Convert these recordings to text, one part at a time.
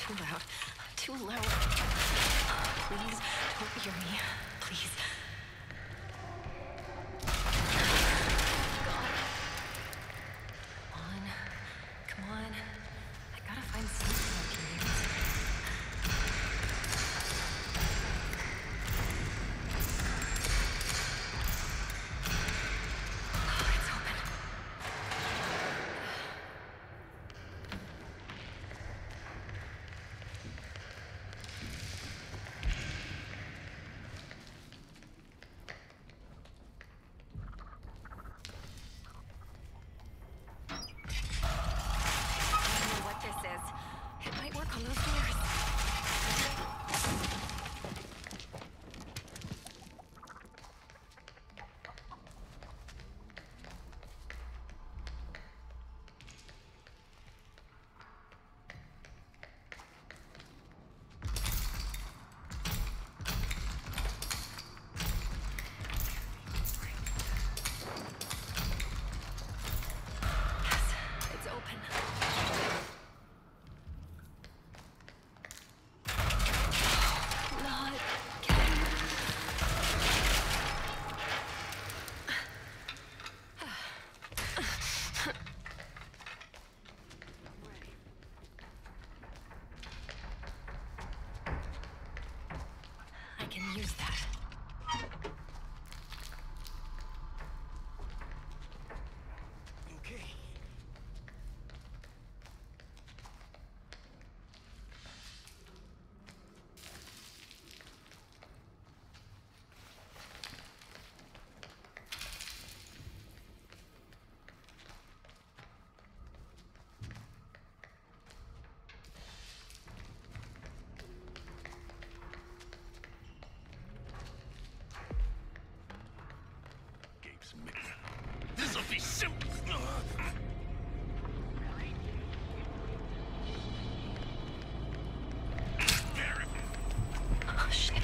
Too loud. Too loud. Please, don't hear me. Please. God. Come on. I gotta find something I can use. Oh, it's open. Use that. Okay. This'll be simple. Oh, shit.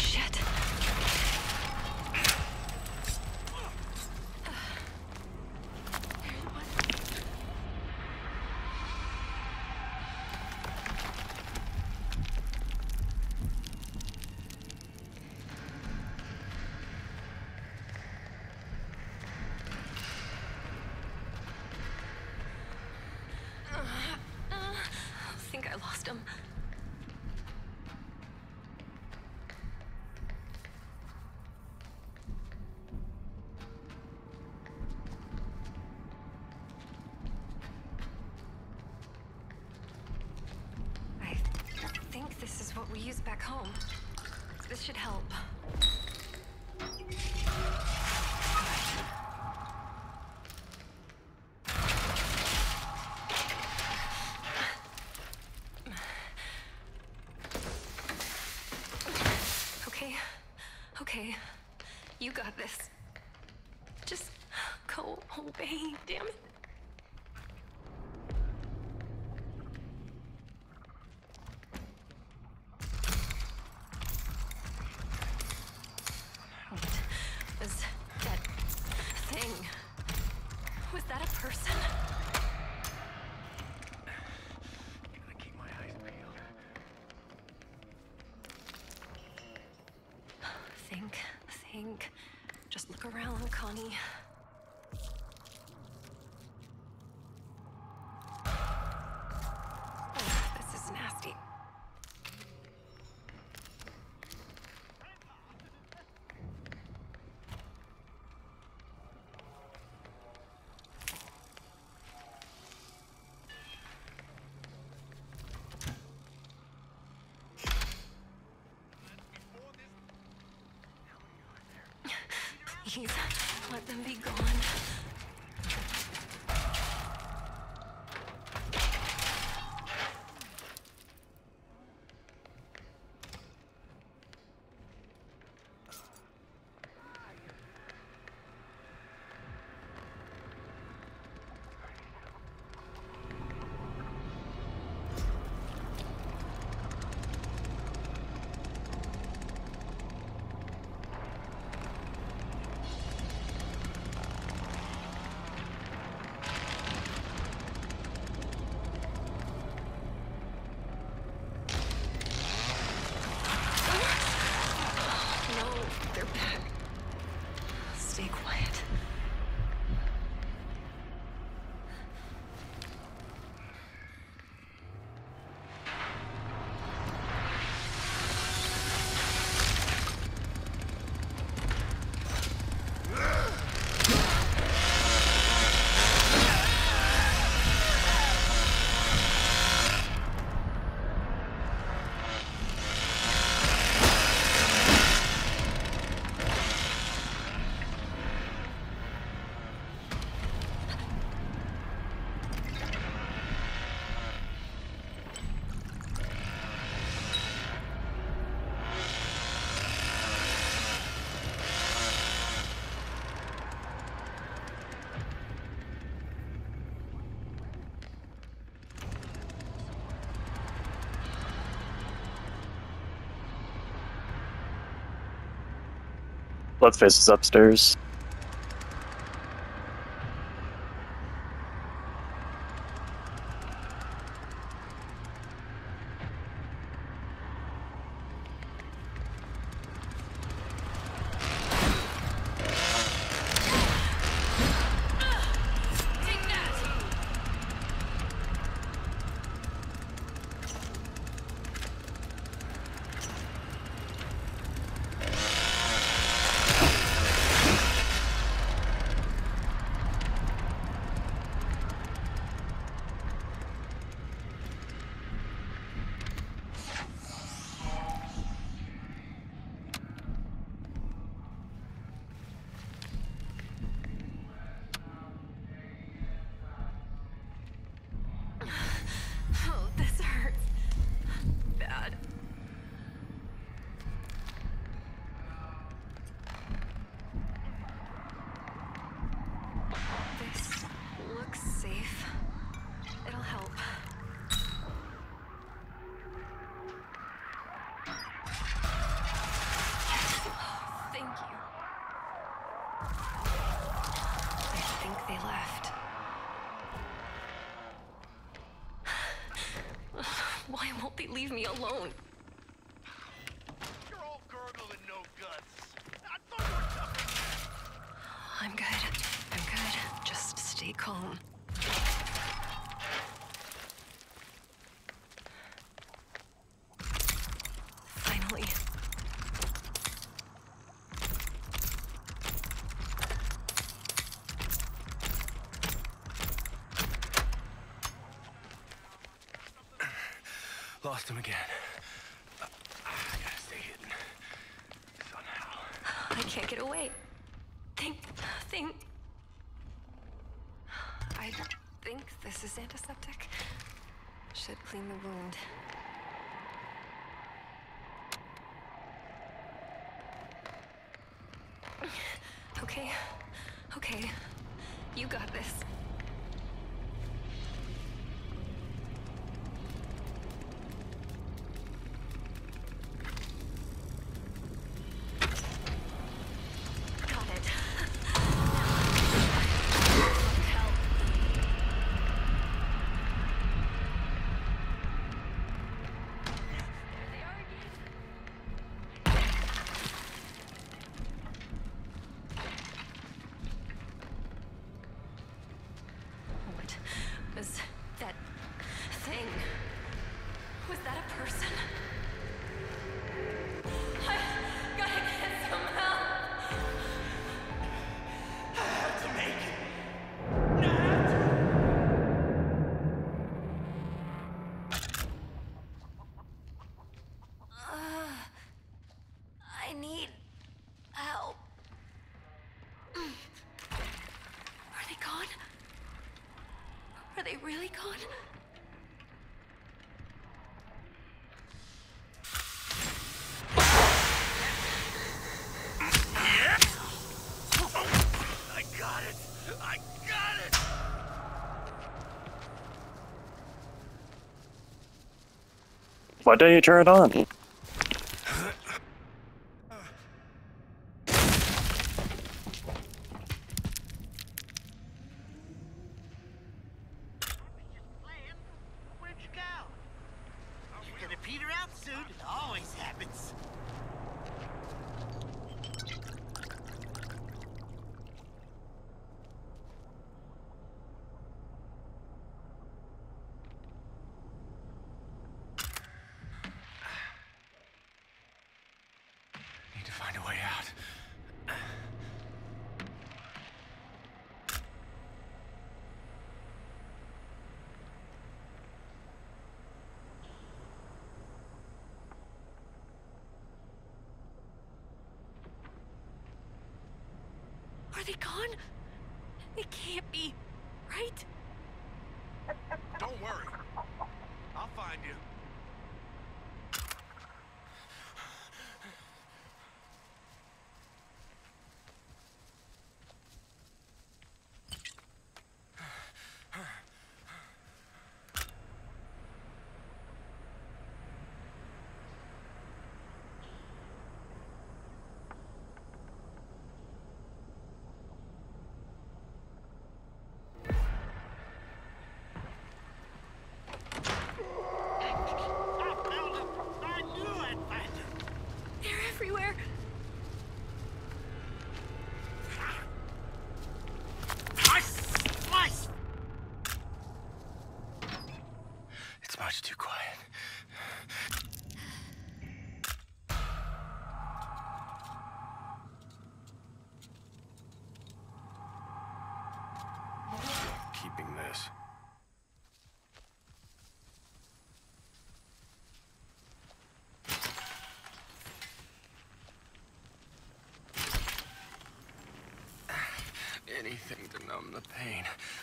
I think I lost him. I think this is what we use back home. This should help. Okay, you got this. Just go away, damn it. What was that thing? Was that a person? Gotta keep my eyes peeled. Think. Just look around, Connie. Oh, this is nasty. Please, let them be gone. Bloodface is upstairs. Take that! Oh, this hurts. Bad. This looks safe. It'll help. Thank you. I think they left. Why won't they leave me alone? You're all gurgle and no guts. I thought you were tough. I'm good. I'm good. Just stay calm. Finally. Lost him again. I gotta stay hidden. Somehow. I can't get away. Think. I think this is antiseptic. Should clean the wound. Okay. You got this. Got it. Help. There they are again. What was that thing? Was that a person? I gotta get some help. To make it. I need help. Are they gone? Are they really gone? I got it. I got it. Why don't you turn it on? Where'd you go? You're gonna peter out soon. It always happens. Need to find a way out. Are they gone? They can't be, right? Don't worry. I'll find you. Keeping this. Anything to numb the pain.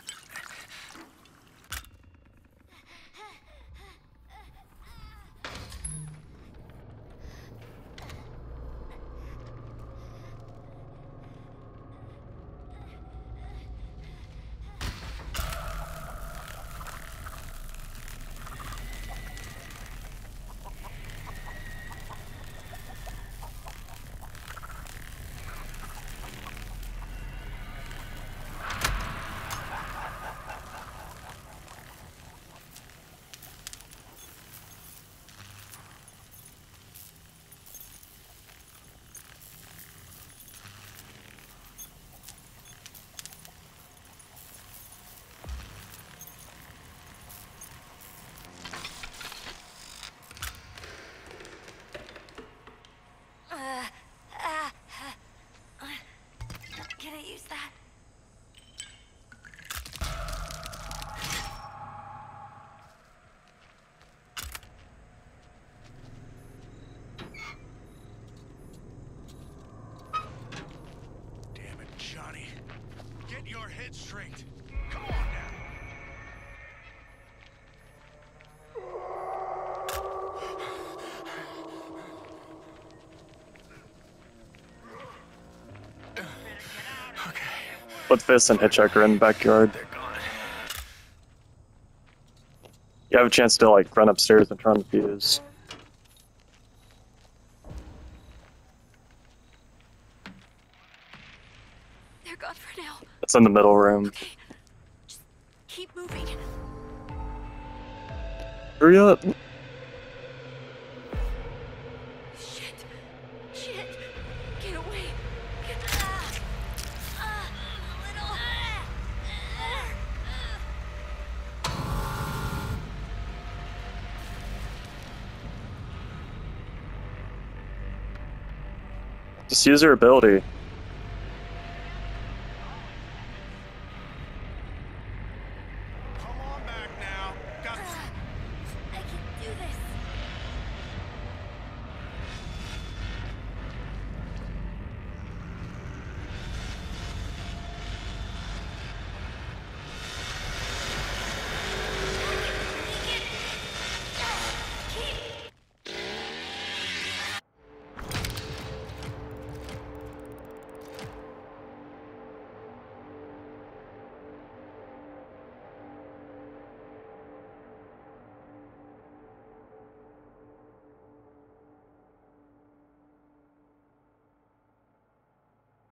Can I use that? Damn it, Johnny. Get your head straight. Come on now. Put Fist and Hitchhiker in the backyard. They're gone. You have a chance to like run upstairs and turn on the fuse. They're gone for now. It's in the middle room. Okay. Just keep moving. Hurry up! Shit. Shit. Get away. Get a little. Just use your ability.